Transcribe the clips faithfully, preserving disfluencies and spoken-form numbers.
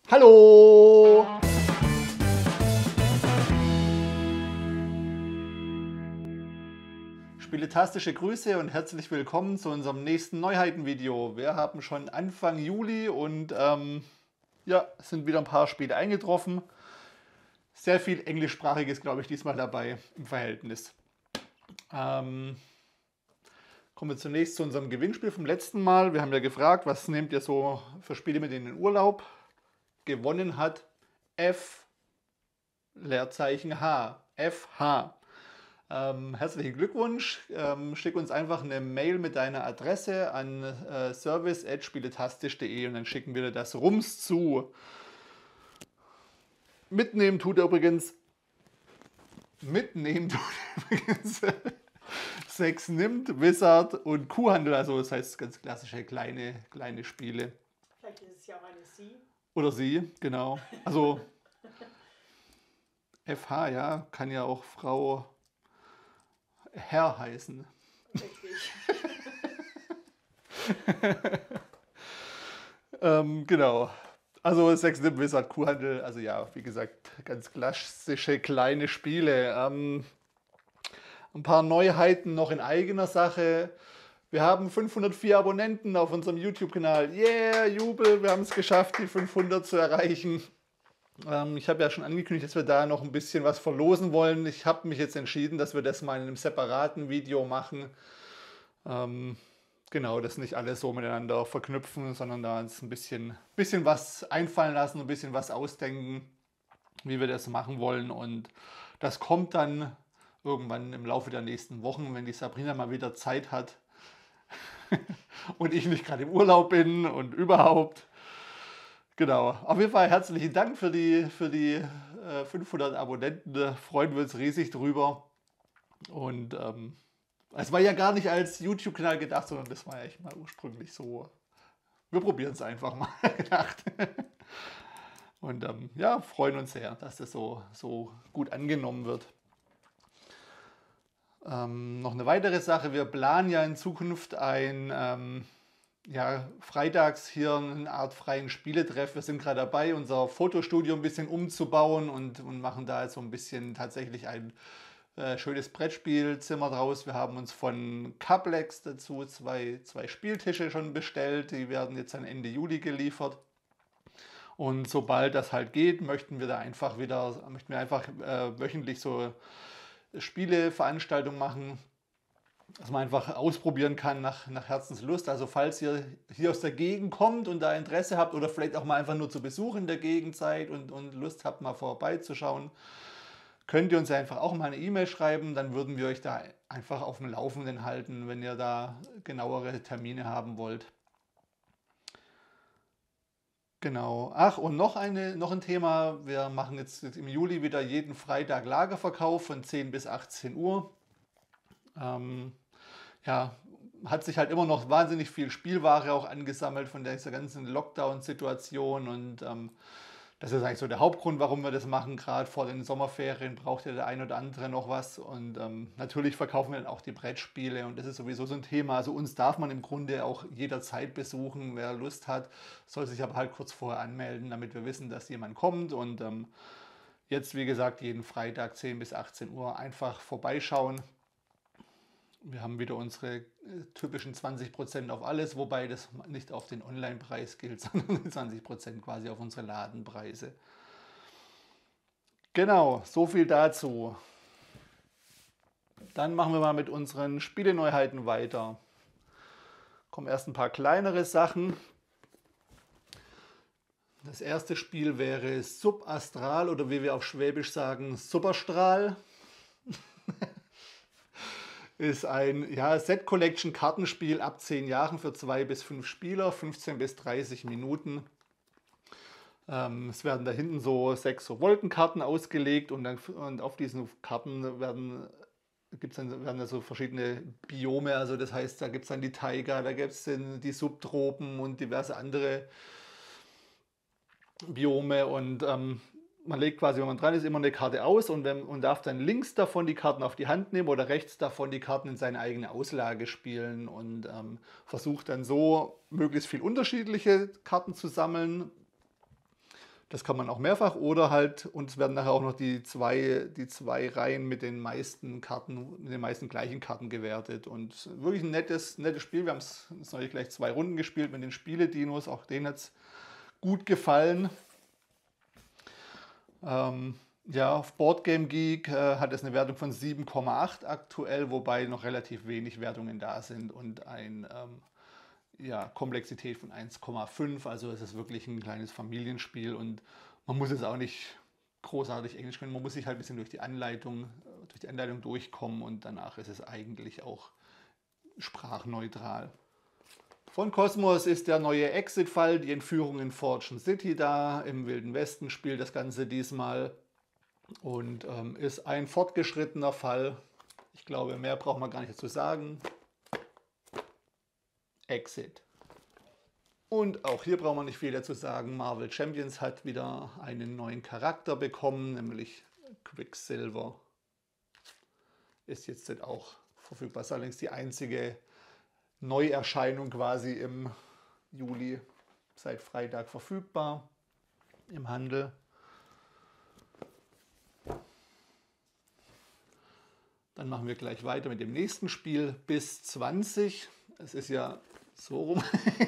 Hallo! Spieletastische Grüße und herzlich willkommen zu unserem nächsten Neuheitenvideo. Wir haben schon Anfang Juli und ähm, ja, es sind wieder ein paar Spiele eingetroffen. Sehr viel englischsprachiges, glaube ich, diesmal dabei im Verhältnis. Ähm, kommen wir zunächst zu unserem Gewinnspiel vom letzten Mal. Wir haben ja gefragt, was nehmt ihr so für Spiele mit in den Urlaub? Gewonnen hat F, Leerzeichen H, F H. Ähm, herzlichen Glückwunsch. Ähm, schick uns einfach eine Mail mit deiner Adresse an äh, service at spieletastisch punkt de und dann schicken wir dir das rums zu. Mitnehmen tut er übrigens mitnehmen tut er übrigens Sex nimmt, Wizard und Kuhhandel, also das heißt ganz klassische kleine, kleine Spiele. Vielleicht ist es ja auch eine Sie. Oder sie, genau. Also F H, ja, kann ja auch Frau Herr heißen. Richtig. ähm, genau. Also Sex nimmt, Wizard, Kuhhandel, also ja, wie gesagt, ganz klassische kleine Spiele. Ähm, ein paar Neuheiten noch in eigener Sache. Wir haben fünfhundertvier Abonnenten auf unserem YouTube-Kanal. Yeah, Jubel, wir haben es geschafft, die fünfhundert zu erreichen. Ähm, ich habe ja schon angekündigt, dass wir da noch ein bisschen was verlosen wollen. Ich habe mich jetzt entschieden, dass wir das mal in einem separaten Video machen. Ähm, genau, das nicht alles so miteinander verknüpfen, sondern da uns ein bisschen, bisschen was einfallen lassen, ein bisschen was ausdenken, wie wir das machen wollen. Und das kommt dann irgendwann im Laufe der nächsten Wochen, wenn die Sabrina mal wieder Zeit hat und ich nicht gerade im Urlaub bin und überhaupt. Genau, auf jeden Fall herzlichen Dank für die, für die äh, fünfhundert Abonnenten, da freuen wir uns riesig drüber. Und ähm, es war ja gar nicht als YouTube-Kanal gedacht, sondern das war ja echt mal ursprünglich so. Wir probieren es einfach mal gedacht. Und ähm, ja, freuen uns sehr, dass das so, so gut angenommen wird. Ähm, noch eine weitere Sache, wir planen ja in Zukunft ein, ähm, ja, freitags hier eine Art freien Spieletreff. Wir sind gerade dabei, unser Fotostudio ein bisschen umzubauen und, und machen da jetzt so ein bisschen tatsächlich ein äh, schönes Brettspielzimmer draus. Wir haben uns von Cablex dazu zwei, zwei Spieltische schon bestellt, die werden jetzt dann Ende Juli geliefert. Und sobald das halt geht, möchten wir da einfach wieder, möchten wir einfach äh, wöchentlich so Spieleveranstaltungen machen, dass man einfach ausprobieren kann nach, nach Herzenslust. Also falls ihr hier aus der Gegend kommt und da Interesse habt oder vielleicht auch mal einfach nur zu Besuch in der Gegend seid und, und Lust habt, mal vorbeizuschauen, könnt ihr uns einfach auch mal eine E-Mail schreiben. Dann würden wir euch da einfach auf dem Laufenden halten, wenn ihr da genauere Termine haben wollt. Genau. Ach, und noch, eine, noch ein Thema. Wir machen jetzt im Juli wieder jeden Freitag Lagerverkauf von zehn bis achtzehn Uhr. Ähm, ja, hat sich halt immer noch wahnsinnig viel Spielware auch angesammelt von dieser ganzen Lockdown-Situation und ähm, das ist eigentlich so der Hauptgrund, warum wir das machen. Gerade vor den Sommerferien braucht ja der ein oder andere noch was und ähm, natürlich verkaufen wir dann auch die Brettspiele und das ist sowieso so ein Thema. Also uns darf man im Grunde auch jederzeit besuchen, wer Lust hat, soll sich aber halt kurz vorher anmelden, damit wir wissen, dass jemand kommt und ähm, jetzt wie gesagt jeden Freitag zehn bis achtzehn Uhr einfach vorbeischauen. Wir haben wieder unsere typischen zwanzig Prozent auf alles, wobei das nicht auf den Online-Preis gilt, sondern zwanzig Prozent quasi auf unsere Ladenpreise. Genau, so viel dazu. Dann machen wir mal mit unseren Spieleneuheiten weiter. Kommen erst ein paar kleinere Sachen. Das erste Spiel wäre Subastral oder wie wir auf Schwäbisch sagen, Superstrahl. Ist ein ja, Set-Collection-Kartenspiel ab zehn Jahren für zwei bis fünf Spieler, fünfzehn bis dreißig Minuten. Ähm, es werden da hinten so sechs so Wolkenkarten ausgelegt und, dann, und auf diesen Karten werden, gibt's dann, werden da so verschiedene Biome. Also das heißt, da gibt es dann die Taiga, da gibt es die Subtropen und diverse andere Biome und ähm, man legt quasi, wenn man dran ist, immer eine Karte aus und, wenn, und darf dann links davon die Karten auf die Hand nehmen oder rechts davon die Karten in seine eigene Auslage spielen und ähm, versucht dann so möglichst viel unterschiedliche Karten zu sammeln, Das kann man auch mehrfach oder halt, und es werden nachher auch noch die zwei, die zwei Reihen mit den meisten Karten, mit den meisten gleichen Karten gewertet. Und wirklich ein nettes, nettes Spiel. Wir haben es jetzt neulich gleich zwei Runden gespielt mit den Spiele-Dinos. Auch denen hat es gut gefallen. Ähm, ja, auf Boardgame Geek äh, hat es eine Wertung von sieben Komma acht aktuell, wobei noch relativ wenig Wertungen da sind und ein ähm, ja, Komplexität von eins Komma fünf, also es ist wirklich ein kleines Familienspiel und man muss es auch nicht großartig Englisch können, man muss sich halt ein bisschen durch die Anleitung, durch die Anleitung durchkommen und danach ist es eigentlich auch sprachneutral. Von Cosmos ist der neue Exit-Fall, die Entführung in Fortune City da, im Wilden Westen spielt das Ganze diesmal und ähm, ist ein fortgeschrittener Fall. Ich glaube, mehr braucht man gar nicht dazu sagen. Exit. Und auch hier braucht man nicht viel dazu sagen. Marvel Champions hat wieder einen neuen Charakter bekommen, nämlich Quicksilver. Ist jetzt auch verfügbar. Das ist allerdings die einzige Neuerscheinung quasi im Juli seit Freitag verfügbar im Handel. Dann machen wir gleich weiter mit dem nächsten Spiel bis zwanzig. Es ist ja so rum.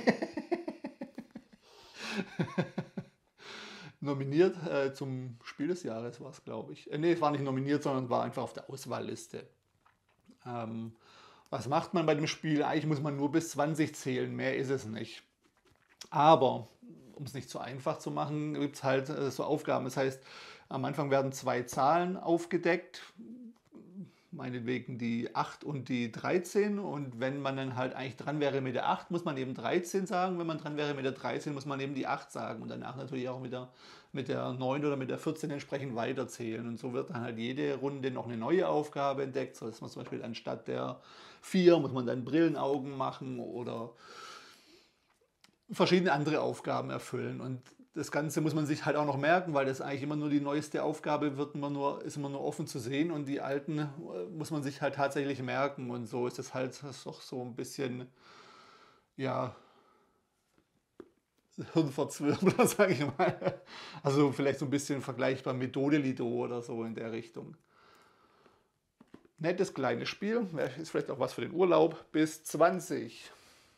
Nominiert äh, zum Spiel des Jahres war es, glaube ich. Äh, nee, es war nicht nominiert, sondern war einfach auf der Auswahlliste. Ähm, was macht man bei dem Spiel? Eigentlich muss man nur bis zwanzig zählen, mehr ist es nicht. Aber, um es nicht zu einfach zu machen, gibt es halt äh, so Aufgaben. Das heißt, am Anfang werden zwei Zahlen aufgedeckt, meinetwegen die acht und die dreizehn, und wenn man dann halt eigentlich dran wäre mit der acht, muss man eben dreizehn sagen, wenn man dran wäre mit der dreizehn, muss man eben die acht sagen und danach natürlich auch mit der, mit der neun oder mit der vierzehn entsprechend weiterzählen und so wird dann halt jede Runde noch eine neue Aufgabe entdeckt, so dass man zum Beispiel anstatt der vier muss man dann Brillenaugen machen oder verschiedene andere Aufgaben erfüllen und das Ganze muss man sich halt auch noch merken, weil das eigentlich immer nur die neueste Aufgabe wird, immer nur, ist immer nur offen zu sehen und die alten muss man sich halt tatsächlich merken und so ist es halt das ist doch so ein bisschen, ja, Hirnverzwirbler, sage ich mal. Also vielleicht so ein bisschen vergleichbar mit Dodelido oder so in der Richtung. Nettes kleines Spiel, ist vielleicht auch was für den Urlaub, bis zwanzig.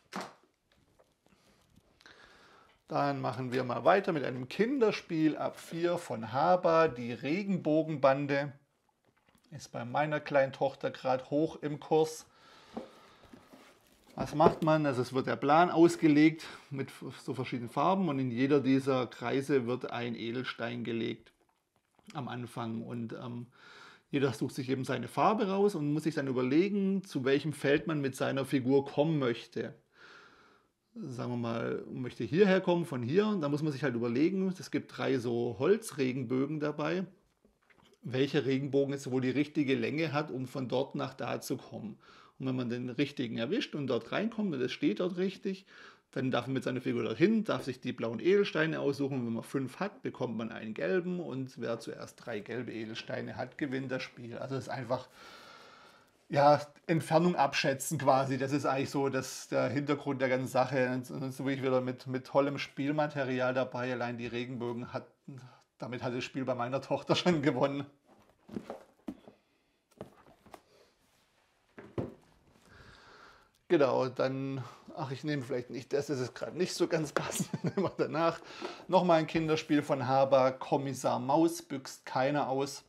Dann machen wir mal weiter mit einem Kinderspiel ab vier von Haber, die Regenbogenbande. Ist bei meiner kleinen Tochter gerade hoch im Kurs. Was macht man? Also es wird der Plan ausgelegt mit so verschiedenen Farben und in jeder dieser Kreise wird ein Edelstein gelegt am Anfang. Und ähm, jeder sucht sich eben seine Farbe raus und muss sich dann überlegen, zu welchem Feld man mit seiner Figur kommen möchte. Sagen wir mal, möchte hierher kommen, von hier, und da muss man sich halt überlegen, es gibt drei so Holzregenbögen dabei, welcher Regenbogen jetzt wohl die richtige Länge hat, um von dort nach da zu kommen. Und wenn man den richtigen erwischt und dort reinkommt und es steht dort richtig, dann darf man mit seiner Figur dorthin, darf sich die blauen Edelsteine aussuchen. Und wenn man fünf hat, bekommt man einen gelben und wer zuerst drei gelbe Edelsteine hat, gewinnt das Spiel. Also es ist einfach... Ja, Entfernung abschätzen quasi, das ist eigentlich so das, der Hintergrund der ganzen Sache. Und so bin ich wieder mit, mit tollem Spielmaterial dabei. Allein die Regenbögen, hat, damit hat das Spiel bei meiner Tochter schon gewonnen. Genau, dann, ach, ich nehme vielleicht nicht das, das ist gerade nicht so ganz passend. Nehmen wir danach nochmal ein Kinderspiel von Haber, Kommissar Maus, büxt keiner aus.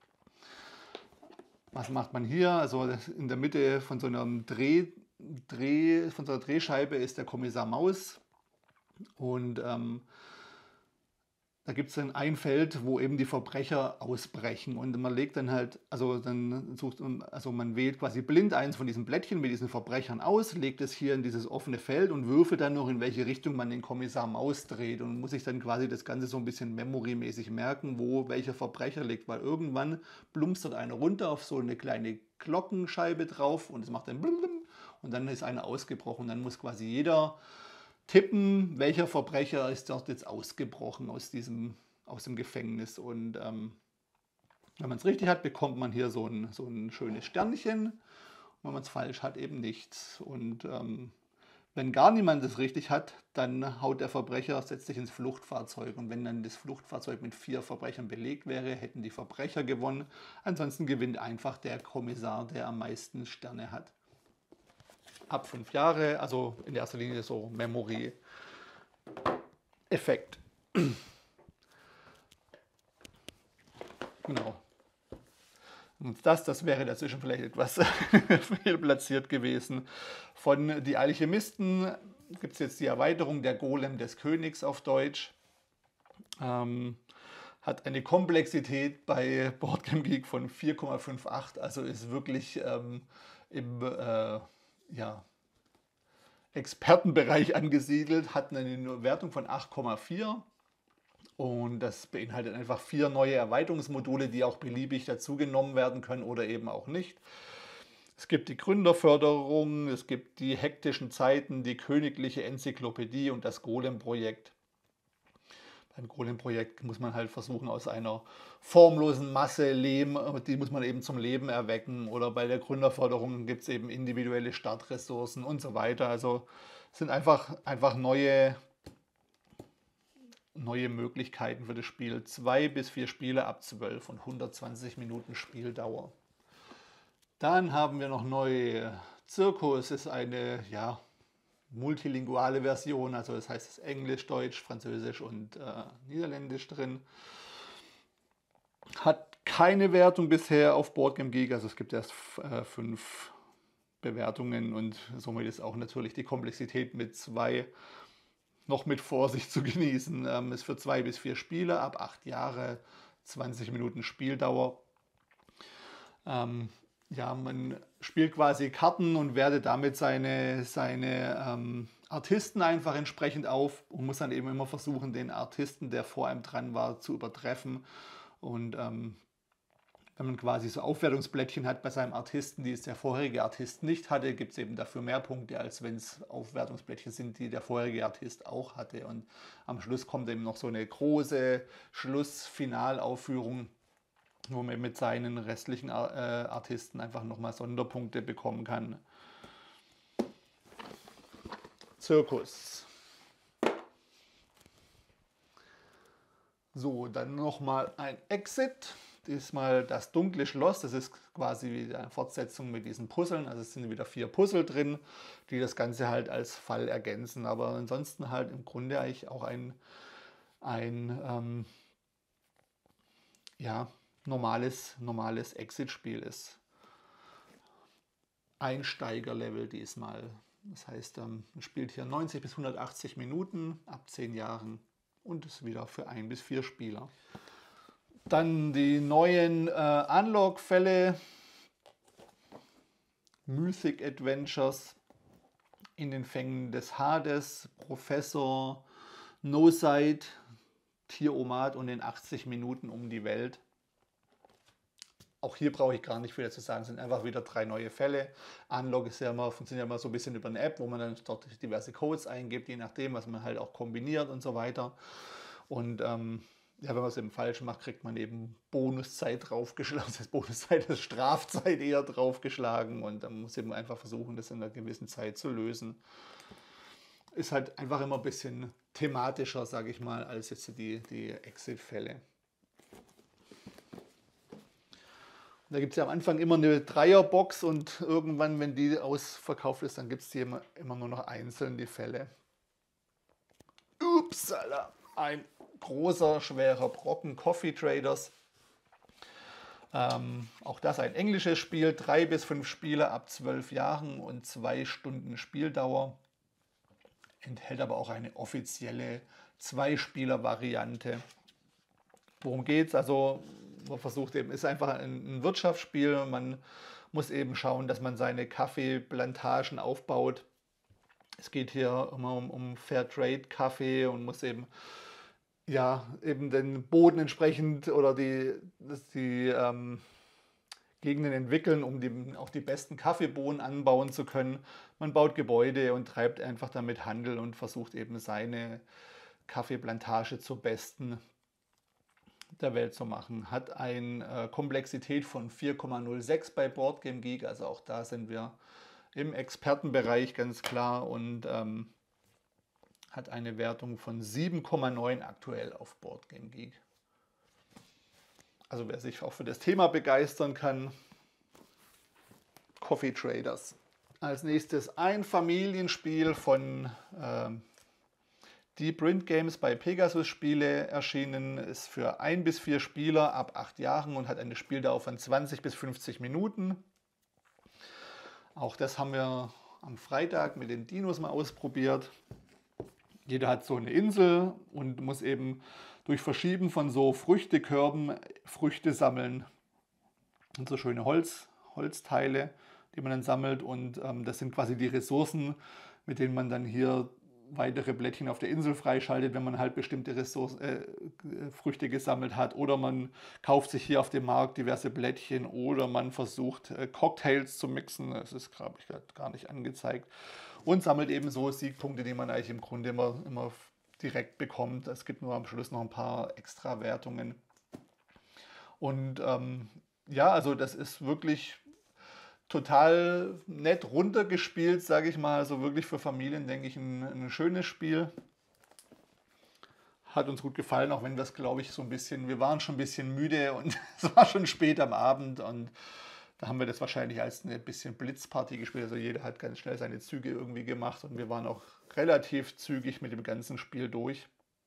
Was macht man hier? Also in der Mitte von so einem Dreh, Dreh, von so einer Drehscheibe ist der Kommissar Maus und ähm, da gibt es dann ein Feld, wo eben die Verbrecher ausbrechen und man legt dann halt, also dann sucht, also man wählt quasi blind eins von diesen Blättchen mit diesen Verbrechern aus, legt es hier in dieses offene Feld und würfelt dann noch, in welche Richtung man den Kommissar Maus dreht und muss sich dann quasi das Ganze so ein bisschen memorymäßig merken, wo welcher Verbrecher liegt, weil irgendwann plumpst dort einer runter auf so eine kleine Glockenscheibe drauf und es macht dann blum, blum, und dann ist einer ausgebrochen. Dann muss quasi jeder tippen, welcher Verbrecher ist dort jetzt ausgebrochen aus diesem aus dem Gefängnis. Und ähm, wenn man es richtig hat, bekommt man hier so ein, so ein schönes Sternchen. Und wenn man es falsch hat, eben nichts. Und ähm, Wenn gar niemand es richtig hat, dann haut der Verbrecher, setzt sich ins Fluchtfahrzeug. Und wenn dann das Fluchtfahrzeug mit vier Verbrechern belegt wäre, hätten die Verbrecher gewonnen. Ansonsten gewinnt einfach der Kommissar, der am meisten Sterne hat. Ab fünf Jahre, also in erster Linie so Memory-Effekt. Genau. Und das, das wäre dazwischen vielleicht etwas fehlplatziert gewesen. Von Die Alchemisten gibt es jetzt die Erweiterung Der Golem des Königs auf Deutsch. Ähm, hat eine Komplexität bei Boardgame Geek von vier Komma achtundfünfzig, also ist wirklich ähm, im äh, ja, Expertenbereich angesiedelt, hat eine Wertung von acht Komma vier. Und das beinhaltet einfach vier neue Erweiterungsmodule, die auch beliebig dazugenommen werden können oder eben auch nicht. Es gibt die Gründerförderung, es gibt die hektischen Zeiten, die königliche Enzyklopädie und das Golem-Projekt. Beim Golem-Projekt muss man halt versuchen, aus einer formlosen Masse Lehm, die muss man eben zum Leben erwecken. Oder bei der Gründerförderung gibt es eben individuelle Startressourcen und so weiter. Also es sind einfach, einfach neue neue Möglichkeiten für das Spiel. Zwei bis vier Spiele ab zwölf und hundertzwanzig Minuten Spieldauer. Dann haben wir noch neu Zirkus, ist eine ja, multilinguale Version, also das heißt es ist Englisch, Deutsch, Französisch und äh, Niederländisch drin. Hat keine Wertung bisher auf Boardgame Geek, also es gibt erst äh, fünf Bewertungen und somit ist auch natürlich die Komplexität mit zwei noch mit Vorsicht zu genießen. Ähm, ist für zwei bis vier Spiele ab acht Jahre, zwanzig Minuten Spieldauer. Ähm, ja, man spielt quasi Karten und wertet damit seine, seine ähm, Artisten einfach entsprechend auf und muss dann eben immer versuchen, den Artisten, der vor einem dran war, zu übertreffen. Und ähm, wenn man quasi so Aufwertungsblättchen hat bei seinem Artisten, die es der vorherige Artist nicht hatte, gibt es eben dafür mehr Punkte, als wenn es Aufwertungsblättchen sind, die der vorherige Artist auch hatte. Und am Schluss kommt eben noch so eine große Schlussfinalaufführung, wo man mit seinen restlichen äh, Artisten einfach nochmal Sonderpunkte bekommen kann. Zirkus. So, dann nochmal ein Exit. Diesmal das dunkle Schloss, das ist quasi wieder eine Fortsetzung mit diesen Puzzeln. Also es sind wieder vier Puzzle drin, die das Ganze halt als Fall ergänzen. Aber ansonsten halt im Grunde eigentlich auch ein, ein ähm, ja, normales, normales Exit-Spiel ist. Einsteiger-Level diesmal. Das heißt, ähm, man spielt hier neunzig bis hundertachtzig Minuten ab zehn Jahren und ist wieder für ein bis vier Spieler. Dann die neuen äh, Unlock-Fälle, Mythic Adventures, in den Fängen des Hades, Professor, No-Side, Tier-O-Mat und in achtzig Minuten um die Welt. Auch hier brauche ich gar nicht viel zu sagen, es sind einfach wieder drei neue Fälle. Unlock ist ja immer, funktioniert ja immer so ein bisschen über eine App, wo man dann dort diverse Codes eingibt, je nachdem, was man halt auch kombiniert und so weiter. Und ähm, ja, wenn man es eben falsch macht, kriegt man eben Bonuszeit draufgeschlagen. Das heißt, Bonuszeit ist Strafzeit eher draufgeschlagen und dann muss eben einfach versuchen, das in einer gewissen Zeit zu lösen. Ist halt einfach immer ein bisschen thematischer, sage ich mal, als jetzt die, die Exit-Fälle. Da gibt es ja am Anfang immer eine Dreierbox und irgendwann, wenn die ausverkauft ist, dann gibt es die immer, immer nur noch einzeln, die Fälle. Upsala, ein großer, schwerer Brocken, Coffee Traders. Ähm, auch das ein englisches Spiel, drei bis fünf Spiele ab zwölf Jahren und zwei Stunden Spieldauer. Enthält aber auch eine offizielle Zwei-Spieler-Variante. Worum geht's? Also man versucht eben, ist einfach ein Wirtschaftsspiel. Man muss eben schauen, dass man seine Kaffeeplantagen aufbaut. Es geht hier immer um, um Fairtrade-Kaffee und muss eben ja, eben den Boden entsprechend oder die, die ähm, Gegenden entwickeln, um die, auch die besten Kaffeebohnen anbauen zu können. Man baut Gebäude und treibt einfach damit Handel und versucht eben seine Kaffeeplantage zur besten der Welt zu machen. Hat eine äh, Komplexität von vier Komma null sechs bei Boardgame Geek, also auch da sind wir im Expertenbereich ganz klar und ähm, hat eine Wertung von sieben Komma neun aktuell auf BoardGameGeek. Also wer sich auch für das Thema begeistern kann, Coffee Traders. Als nächstes ein Familienspiel von ähm, Deep Rind Games bei Pegasus Spiele erschienen, ist für ein bis vier Spieler ab acht Jahren und hat eine Spieldauer von zwanzig bis fünfzig Minuten. Auch das haben wir am Freitag mit den Dinos mal ausprobiert. Jeder hat so eine Insel und muss eben durch Verschieben von so Früchtekörben Früchte sammeln. Und so schöne Holz, Holzteile, die man dann sammelt. Und ähm, das sind quasi die Ressourcen, mit denen man dann hier weitere Blättchen auf der Insel freischaltet, wenn man halt bestimmte Ressourcen, äh, Früchte gesammelt hat. Oder man kauft sich hier auf dem Markt diverse Blättchen oder man versucht äh, Cocktails zu mixen. Das ist, glaube ich, gar nicht angezeigt. Und sammelt eben so Siegpunkte, die man eigentlich im Grunde immer, immer direkt bekommt. Es gibt nur am Schluss noch ein paar extra Wertungen. Und ähm, ja, also das ist wirklich total nett runtergespielt, sage ich mal. Also wirklich für Familien, denke ich, ein, ein schönes Spiel. Hat uns gut gefallen, auch wenn wir es, glaube ich, so ein bisschen, wir waren schon ein bisschen müde und es war schon spät am Abend und da haben wir das wahrscheinlich als eine bisschen Blitzparty gespielt. Also jeder hat ganz schnell seine Züge irgendwie gemacht und wir waren auch relativ zügig mit dem ganzen Spiel durch.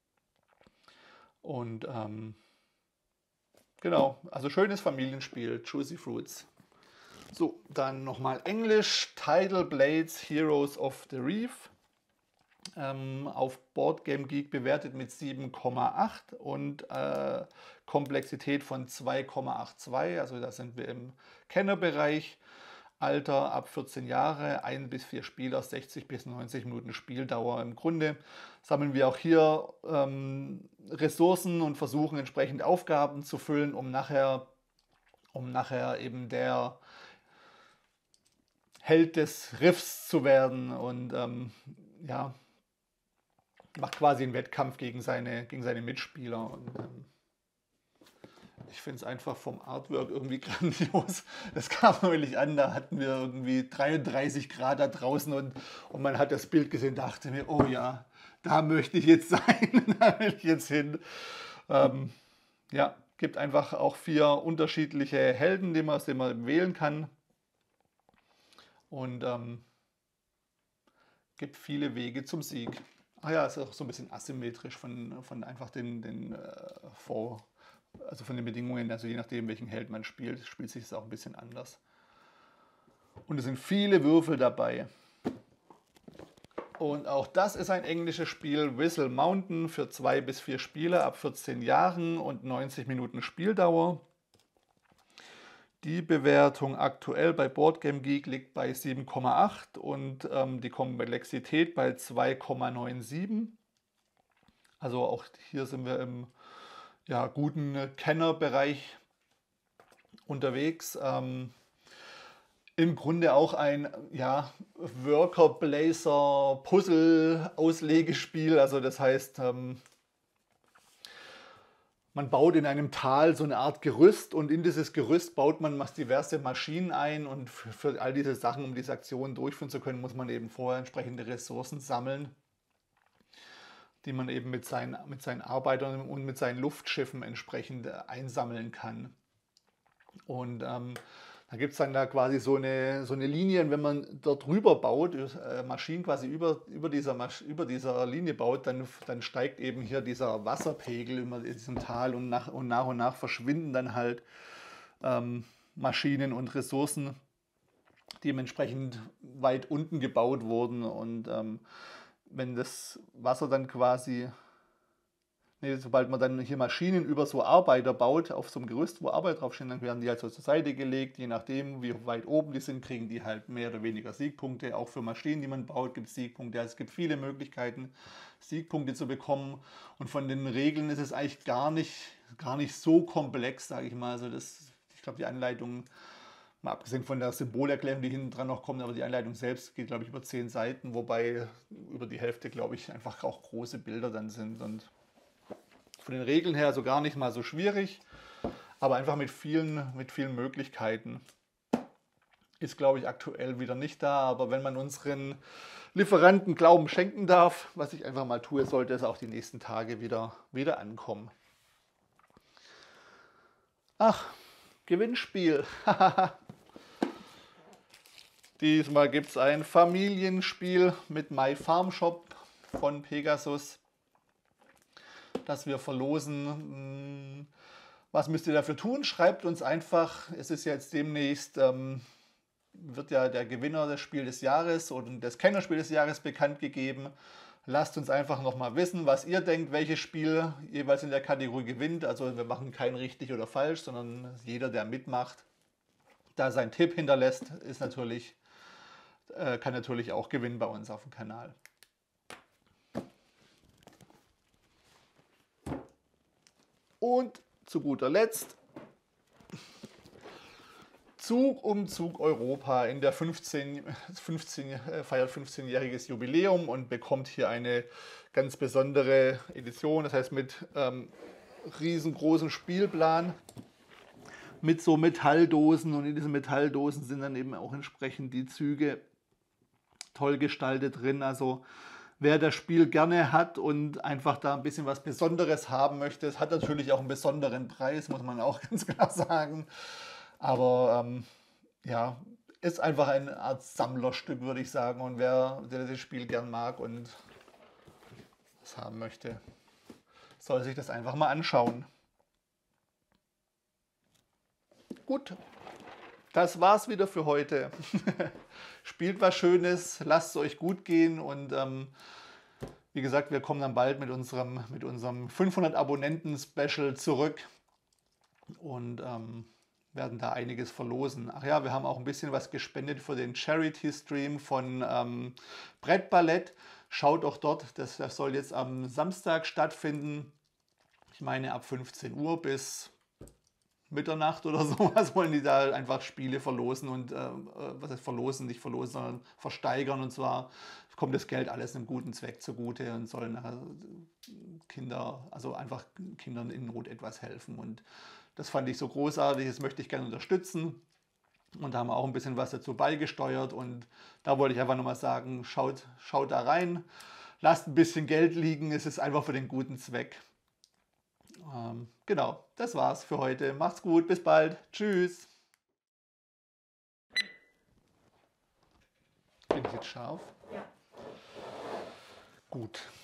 Und ähm, genau, also schönes Familienspiel, Juicy Fruits. So, dann nochmal Englisch, Tidal Blades Heroes of the Reef. Ähm, auf BoardGameGeek bewertet mit sieben Komma acht und äh, Komplexität von zwei Komma zweiundachtzig. Also da sind wir im Kennerbereich. Alter ab vierzehn Jahre, ein bis vier Spieler, sechzig bis neunzig Minuten Spieldauer. Im Grunde sammeln wir auch hier ähm, Ressourcen und versuchen entsprechend Aufgaben zu füllen, um nachher, um nachher eben der Held des Riffs zu werden und ähm, ja, macht quasi einen Wettkampf gegen seine, gegen seine Mitspieler. Und, ähm, ich finde es einfach vom Artwork irgendwie grandios. Das kam neulich an, da hatten wir irgendwie dreiunddreißig Grad da draußen und, und man hat das Bild gesehen, dachte mir, oh ja, da möchte ich jetzt sein, da will ich jetzt hin. Ähm, ja, gibt einfach auch vier unterschiedliche Helden, die man, aus denen man wählen kann. Und ähm, gibt viele Wege zum Sieg. Ah ja, ist auch so ein bisschen asymmetrisch von, von einfach den, den äh, Vor, also von den Bedingungen, also je nachdem, welchen Held man spielt, spielt sich das auch ein bisschen anders. Und es sind viele Würfel dabei. Und auch das ist ein englisches Spiel, Whistle Mountain, für zwei bis vier Spieler ab vierzehn Jahren und neunzig Minuten Spieldauer. Die Bewertung aktuell bei BoardGameGeek liegt bei sieben Komma acht und ähm, die Komplexität bei zwei Komma siebenundneunzig. Also auch hier sind wir im ja, guten Kennerbereich unterwegs. Ähm, Im Grunde auch ein ja, Worker-Blazer-Puzzle-Auslegespiel. Also das heißt, ähm, man baut in einem Tal so eine Art Gerüst und in dieses Gerüst baut man diverse Maschinen ein und für, für all diese Sachen, um diese Aktionen durchführen zu können, muss man eben vorher entsprechende Ressourcen sammeln, die man eben mit seinen, mit seinen Arbeitern und mit seinen Luftschiffen entsprechend einsammeln kann. Und ähm, da gibt es dann da quasi so eine, so eine Linie, und wenn man dort rüber baut, äh, Maschinen quasi über, über, dieser, Masch über dieser Linie baut, dann, dann steigt eben hier dieser Wasserpegel in diesem Tal und nach und nach, und nach verschwinden dann halt ähm, Maschinen und Ressourcen, die dementsprechend weit unten gebaut wurden. Und ähm, wenn das Wasser dann quasi... Nee, sobald man dann hier Maschinen über so Arbeiter baut, auf so einem Gerüst, wo Arbeiter draufstehen, dann werden die halt so zur Seite gelegt. Je nachdem, wie weit oben die sind, kriegen die halt mehr oder weniger Siegpunkte. Auch für Maschinen, die man baut, gibt es Siegpunkte. Also es gibt viele Möglichkeiten, Siegpunkte zu bekommen. Und von den Regeln ist es eigentlich gar nicht, gar nicht so komplex, sage ich mal. Also das, ich glaube, die Anleitung, mal abgesehen von der Symbolerklärung, die hinten dran noch kommt, aber die Anleitung selbst geht, glaube ich, über zehn Seiten, wobei über die Hälfte, glaube ich, einfach auch große Bilder dann sind. Und von den Regeln her also gar nicht mal so schwierig, aber einfach mit vielen, mit vielen Möglichkeiten. Ist, glaube ich, aktuell wieder nicht da, aber wenn man unseren Lieferanten Glauben schenken darf, was ich einfach mal tue, sollte es auch die nächsten Tage wieder, wieder ankommen. Ach, Gewinnspiel. Diesmal gibt es ein Familienspiel mit MyFarmShop von Pegasus, das wir verlosen. Was müsst ihr dafür tun? Schreibt uns einfach. Es ist jetzt demnächst, ähm, wird ja der Gewinner des Spiel des Jahres oder des Kennerspiel des Jahres bekannt gegeben. Lasst uns einfach nochmal wissen, was ihr denkt, welches Spiel jeweils in der Kategorie gewinnt. Also wir machen kein richtig oder falsch, sondern jeder, der mitmacht, da seinen Tipp hinterlässt, ist natürlich, äh, kann natürlich auch gewinnen bei uns auf dem Kanal. Und zu guter Letzt Zug um Zug Europa in der fünfzehn, fünfzehn, feiert fünfzehnjähriges Jubiläum und bekommt hier eine ganz besondere Edition, das heißt mit ähm, riesengroßem Spielplan, mit so Metalldosen, und in diesen Metalldosen sind dann eben auch entsprechend die Züge toll gestaltet drin. Also wer das Spiel gerne hat und einfach da ein bisschen was Besonderes haben möchte, es hat natürlich auch einen besonderen Preis, muss man auch ganz klar sagen. Aber ähm, ja, ist einfach eine Art Sammlerstück, würde ich sagen. Und wer, der das Spiel gern mag und es haben möchte, soll sich das einfach mal anschauen. Gut, das war's wieder für heute. Spielt was Schönes, lasst es euch gut gehen und ähm, wie gesagt, wir kommen dann bald mit unserem, mit unserem fünfhundert Abonnenten-Special zurück und ähm, werden da einiges verlosen. Ach ja, wir haben auch ein bisschen was gespendet für den Charity-Stream von ähm, Brettballett. Schaut auch dort, das, das soll jetzt am Samstag stattfinden. Ich meine ab fünfzehn Uhr bis Mitternacht oder sowas wollen die da einfach Spiele verlosen und äh, was heißt verlosen, nicht verlosen, sondern versteigern, und zwar kommt das Geld alles einem guten Zweck zugute und soll nachher Kinder, also einfach Kindern in Not etwas helfen, und das fand ich so großartig, das möchte ich gerne unterstützen und da haben wir auch ein bisschen was dazu beigesteuert und da wollte ich einfach nochmal sagen, schaut, schaut da rein, lasst ein bisschen Geld liegen, es ist einfach für den guten Zweck. Ähm, genau, das war's für heute. Macht's gut, bis bald. Tschüss. Bin ich jetzt scharf? Ja. Gut.